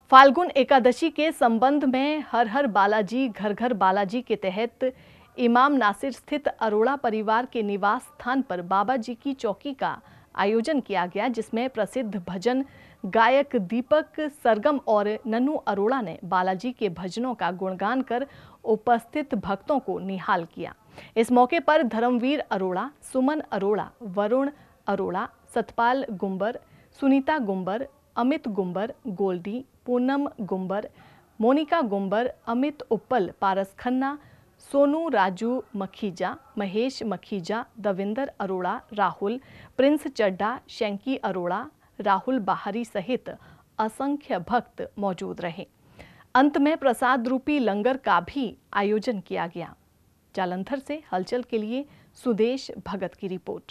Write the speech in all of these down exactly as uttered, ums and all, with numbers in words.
फाल्गुन एकादशी के संबंध में हर हर बालाजी घर घर बालाजी के तहत इमाम नासिर स्थित अरोड़ा परिवार के निवास स्थान पर बाबा जी की चौकी का आयोजन किया गया, जिसमें प्रसिद्ध भजन गायक दीपक सरगम और नन्नू अरोड़ा ने बालाजी के भजनों का गुणगान कर उपस्थित भक्तों को निहाल किया। इस मौके पर धर्मवीर अरोड़ा, सुमन अरोड़ा, वरुण अरोड़ा, सतपाल गुंबर, सुनीता गुंबर, अमित गुंबर, गोल्डी, पूनम गुंबर, मोनिका गुंबर, अमित उप्पल, पारस खन्ना, सोनू राजू मखीजा, महेश मखीजा, दविंदर अरोड़ा, राहुल, प्रिंस चड्डा, शैंकी अरोड़ा, राहुल बाहरी सहित असंख्य भक्त मौजूद रहे। अंत में प्रसाद रूपी लंगर का भी आयोजन किया गया। जालंधर से हलचल के लिए सुदेश भगत की रिपोर्ट।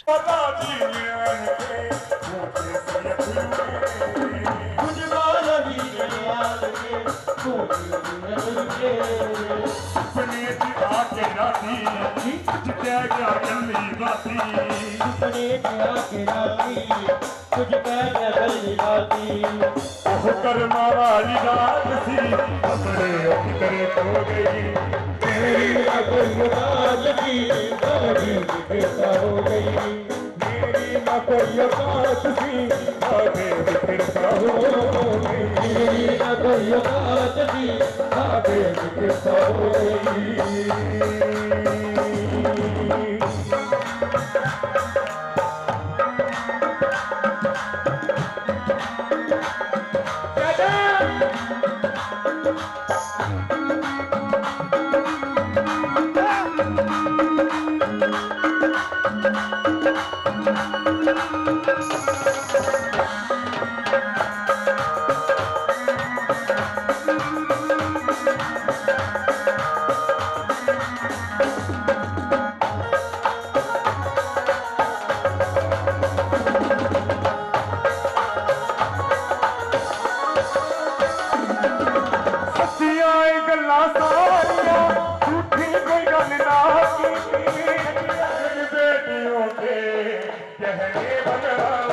बेटियों के कहने बना